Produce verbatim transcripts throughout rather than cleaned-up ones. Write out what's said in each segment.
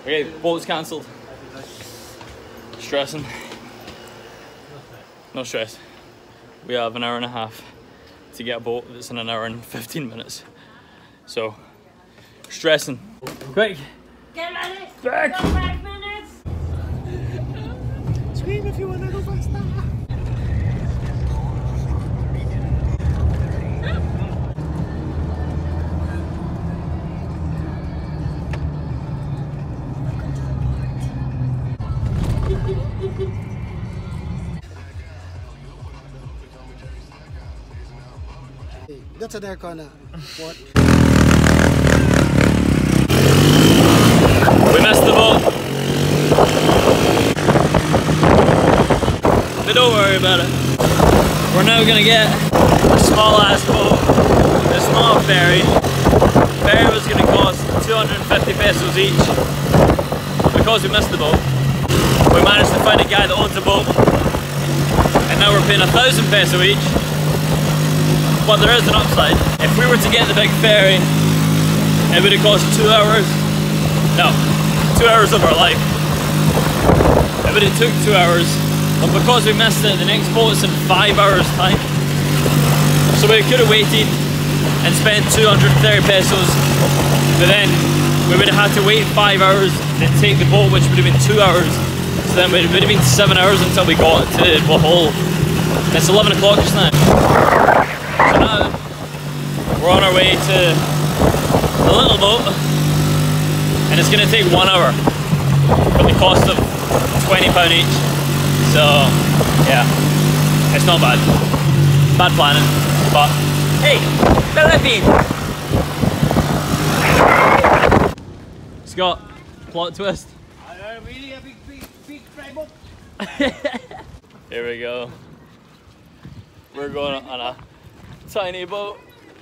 Okay, boat's cancelled. Stressing. No stress. We have an hour and a half to get a boat that's in an hour and fifteen minutes. So, stressing. Quick! Get ready! Back! Go five minutes! Scream if you want to go faster! Go to their corner. What? We missed the boat. But don't worry about it. We're now gonna get a small ass boat, a small ferry. The ferry was gonna cost two hundred fifty pesos each. Because we missed the boat, we managed to find a guy that owns a boat. And now we're paying a thousand peso each. But there is an upside. If we were to get the big ferry, it would have cost two hours. No, two hours of our life. It would have took two hours. But because we missed it, the next boat's in five hours time. So we could have waited and spent two hundred thirty pesos. But then we would have had to wait five hours and take the boat, which would have been two hours. So then it would have been seven hours until we got to Bohol. It's eleven o'clock just now. So now we're on our way to the little boat, and it's going to take one hour for the cost of twenty pounds each. So yeah, it's not bad. Bad planning, but hey, Philippines! Scott, plot twist. Really a big, big, big fry boat. Here we go. We're going on a tiny boat.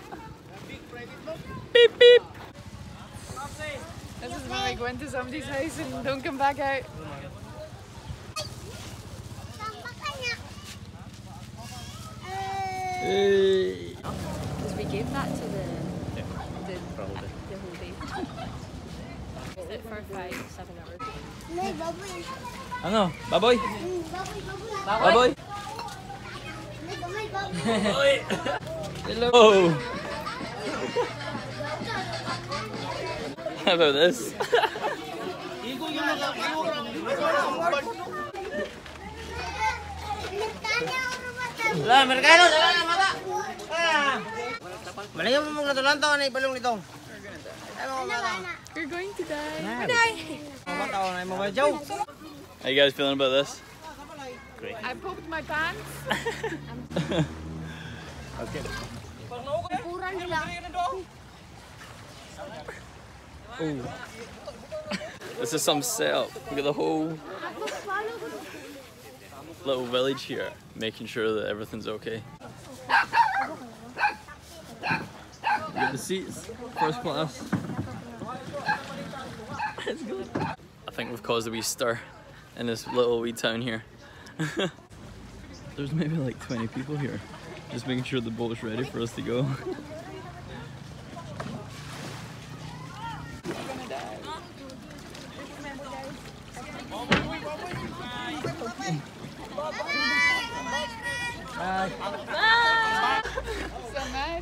Beep beep. This is when we go into somebody's house and don't come back out. Hey. Because we gave that to the the, the, the whole day. Sit for five, seven hours. I know. Bye boy. Bye boy. Hello. How about this? Lah, Amerikano, sala na mata. Ah. Malayo mo mga tulan taon ay balong nito. You're going to die. How you guys feeling about this? Great. I pooped my pants. Okay. Ooh. This is some setup. Look at the whole little village here, making sure that everything's okay. Look at the seats, first class. It's good. I think we've caused a wee stir in this little wee town here. There's maybe like twenty people here, just making sure the boat's ready for us to go. So nice.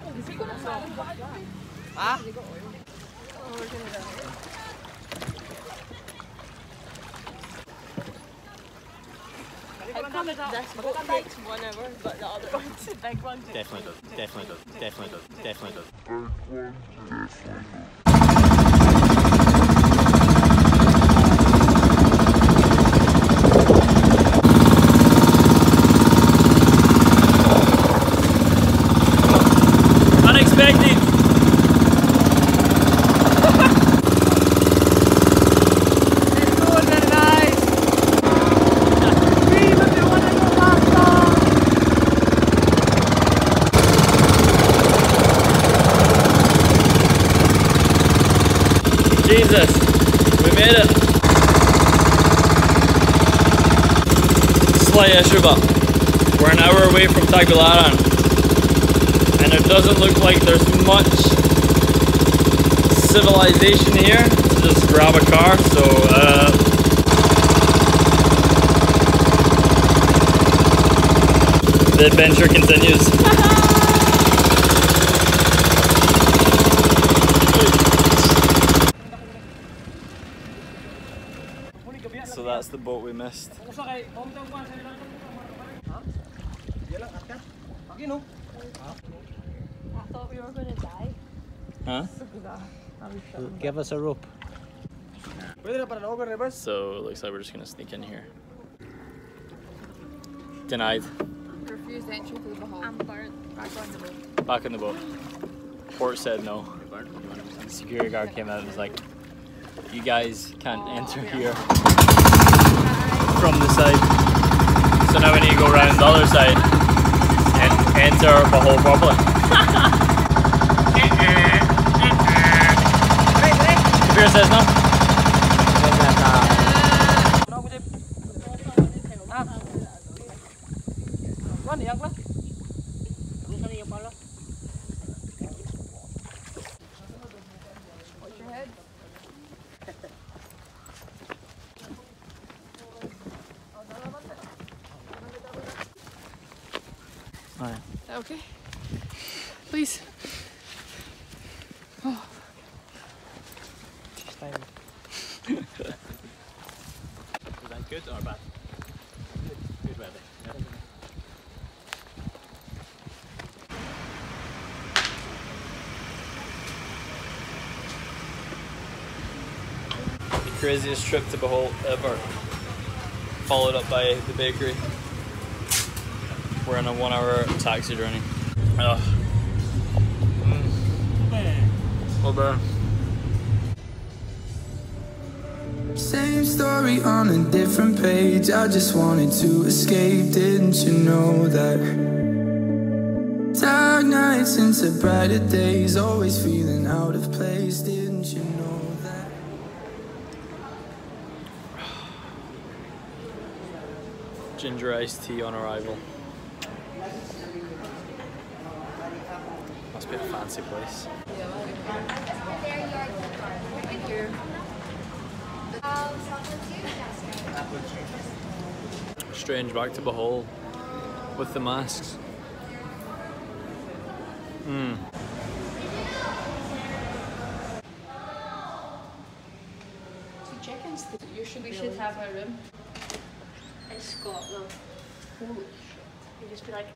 Ah? I promise this boat takes one hour, but the other one's the big one. Definitely does, definitely does, definitely does, definitely does. Unexpected. Jesus, we made it. Slight issue, but we're an hour away from Tagbilaran, and it doesn't look like there's much civilization here. just grab a car, so uh, the adventure continues. So that's the boat we missed. I thought we were going to die. Huh? Give us a rope. So it looks like we're just gonna sneak in here. Denied. Refused entry to the Bahal. I'm burnt. Back on the boat. Back in the boat. Port said no. The security guard came out and was like, you guys can't Oh, enter yeah. here from the side. So now we need to go around the other side and enter Bahal properly. Kabir says no. Watch your head. Alright. Okay. Please. Oh. Was that good or bad? Good. Good weather. Yeah. The craziest trip to Bahal ever. Followed up by the bakery. We're on a one hour taxi journey. Ugh. Mm. Well done. Same story on a different page. I just wanted to escape. Didn't you know that? Dark nights into brighter days, always feeling out of place. Didn't you know that? Ginger iced tea on arrival. Must be a fancy place. Thank you. Strange back to Bahal with the masks. Hmm. Chickens. You should. We should have a room. In Scotland. Holy shit! You just be like.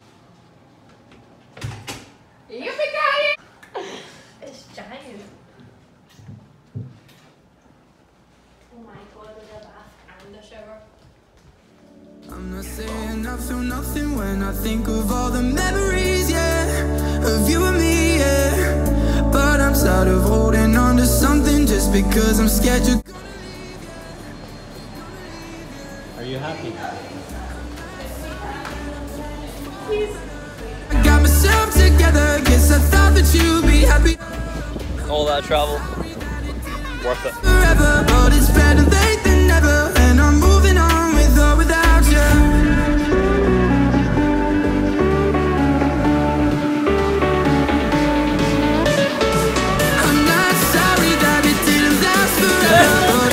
Yippee-ki-yay! It's giant. Oh my god, there's a bath and a shower. I'm not saying I feel nothing when I think of all the memories, yeah, of you and me, yeah. But I'm tired of holding on to something just because I'm scared you're gonna leave, yeah. Are you happy? I got myself together, guess I thought that you'd be happy All that travel, worth it. forever, but it's better late than never, and I'm moving on with or without you. I'm not sorry that it didn't last forever, but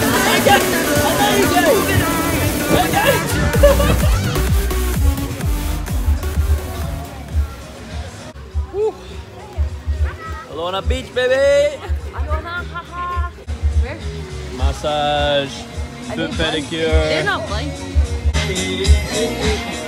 Alona Beach, baby! Alona, haha. Where? Massage, foot pedicure. They're not blind.